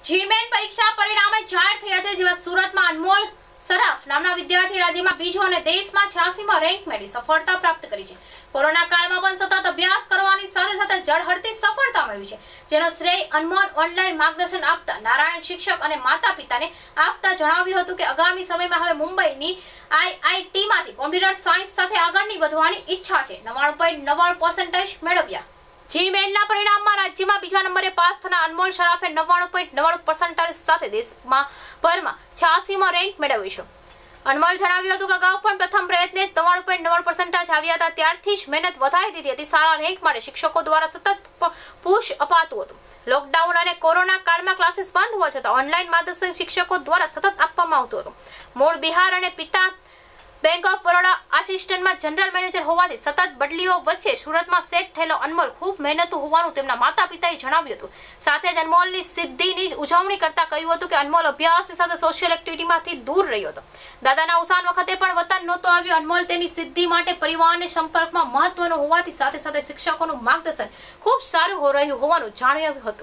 જીમેન પરીક્ષા પરિણામે જાહેર થયા છે, જેમાં સુરતમાં અનમોલ સરાફ નામના વિદ્યાર્થી રાજ્યમાં બીજો અને દેશમાં 86માં રેન્ક મેળવી સફળતા પ્રાપ્ત કરી છે। કોરોના કાળમાં પણ સતત અભ્યાસ કરવાની સાથે સાથે ઝળહળતી સફળતા મેળવી છે, જેનો શ્રેય અનમોલ ઓનલાઈન માર્ગદર્શન આપતા નારાયણ શિક્ષક અને માતા પિતાને આપતા જણાવ્યું હતું કે આગામી સમયમાં હવે મુંબઈની IITમાંથી કોમ્પ્યુટર સાયન્સ સાથે આગળની વધવાની ઈચ્છા છે। 99.99% મેળવ્યા। જીમેનના પરિણામમાં રાજ્યમાં બીજા નંબરે પાસ થનાર અનમોલ શરાફે 99.99% સાથે દેશમાં ભરમાં 86માં રેન્ક મેળવ્યો છે। અનમોલ જણાવ્યું હતું કે અગાઉ પણ પ્રથમ પ્રયત્ને 99.99% આવ્યા હતા, ત્યારથી જ મહેનત વધારી દીધી હતી। સારા રેન્ક માટે શિક્ષકો દ્વારા સતત પુશ અપાતું હતું। લોકડાઉન અને કોરોના કાળમાં ક્લાસીસ બંધ હોવા છતાં ઓનલાઈન માર્ગદર્શન શિક્ષકો દ્વારા સતત આપવામાં આવતું હતું। મૂળ બિહાર અને પિતા બેંક ઓફ બરોડા આસિસ્ટન્ટમાં જનરલ મેનેજર હોવાથી સતત બદલીઓ વચ્ચે સુરતમાં સેટ થયેલો અનમોલ ખૂબ મહેનતુ હોવાનું તેમના માતા પિતાએ જણાવ્યું હતું। સાથે જ અનમોલની સિદ્ધિની ઉજવણી કરતા કહ્યું હતું કે અનમોલ અભ્યાસની સાથે સોશિયલ એક્ટિવિટીમાંથી દૂર રહ્યો હતો। દાદાના અવસાન વખતે પણ વતન નહોતો આવ્યો। અનમોલ તેની સિદ્ધિ માટે પરિવારના સંપર્કમાં મહત્વનો હોવાથી સાથે સાથે શિક્ષકોનું માર્ગદર્શન ખૂબ સારું રહ્યું હોવાનું જાણ્યું હતું।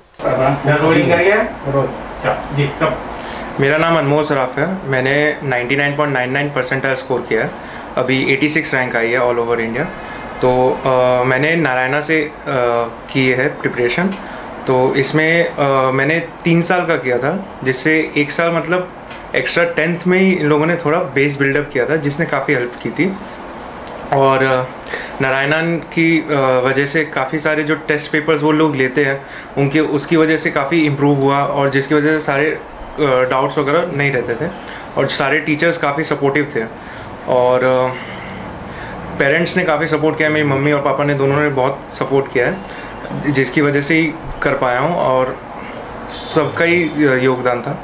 मेरा नाम अनमोल सराफ है। मैंने 99.99 परसेंटाइल स्कोर किया है। अभी 86 रैंक आई है ऑल ओवर इंडिया। तो मैंने नारायणा से की है प्रिपरेशन। तो इसमें मैंने 3 साल का किया था, जिससे 1 साल मतलब एक्स्ट्रा 10th में ही इन लोगों ने थोड़ा बेस बिल्डअप किया था, जिसने काफ़ी हेल्प की थी। और नारायणा की वजह से काफ़ी सारे जो टेस्ट पेपर्स वो लोग लेते हैं उसकी वजह से काफ़ी इम्प्रूव हुआ, और जिसकी वजह से सारे डाउट्स वगैरह नहीं रहते थे, और सारे टीचर्स काफ़ी सपोर्टिव थे, और पेरेंट्स ने काफ़ी सपोर्ट किया। मेरी मम्मी और पापा ने दोनों ने बहुत सपोर्ट किया है, जिसकी वजह से ही कर पाया हूँ, और सबका ही योगदान था।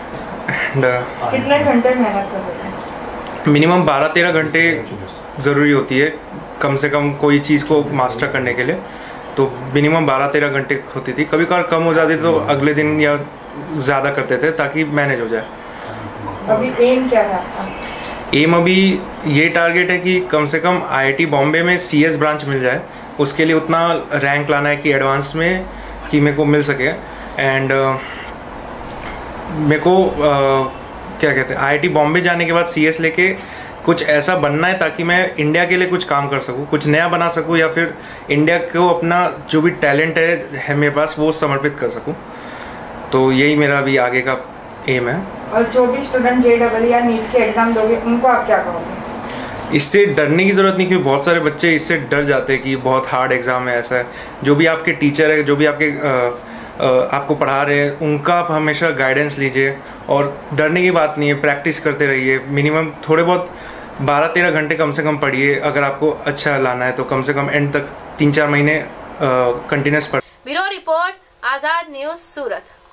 कितने घंटे मेहनत कर रहे हैं? मिनिमम 12-13 घंटे ज़रूरी होती है कम से कम कोई चीज़ को मास्टर करने के लिए। तो मिनिमम 12-13 घंटे होती थी। कभी कभार कम हो जाती तो अगले दिन या ज़्यादा करते थे ताकि मैनेज हो जाए। अभी एम क्या है आपका? एम अभी ये टारगेट है कि कम से कम IIT बॉम्बे में CS ब्रांच मिल जाए। उसके लिए उतना रैंक लाना है कि एडवांस में कि मेरे को मिल सके। एंड मेरे को क्या कहते हैं, IIT बॉम्बे जाने के बाद CS लेके कुछ ऐसा बनना है ताकि मैं इंडिया के लिए कुछ काम कर सकूँ, कुछ नया बना सकूँ, या फिर इंडिया को अपना जो भी टैलेंट है मेरे पास वो समर्पित कर सकूँ। तो यही मेरा अभी आगे का एम है। और जो भी स्टूडेंट JEE या नीट के एग्जाम दोगे उनको आप क्या कहोगे? इससे डरने की ज़रूरत नहीं, क्योंकि बहुत सारे बच्चे इससे डर जाते हैं कि बहुत हार्ड एग्ज़ाम है, ऐसा है। जो भी आपके टीचर है, जो भी आपको पढ़ा रहे हैं, उनका आप हमेशा गाइडेंस लीजिए, और डरने की बात नहीं है। प्रैक्टिस करते रहिए। मिनिमम थोड़े बहुत 12-13 घंटे कम से कम पढ़िए। अगर आपको अच्छा लाना है तो कम से कम एंड तक 3-4 महीने कंटिन्यूस पढ़। ब्यूरो रिपोर्ट, आज़ाद न्यूज़, सूरत।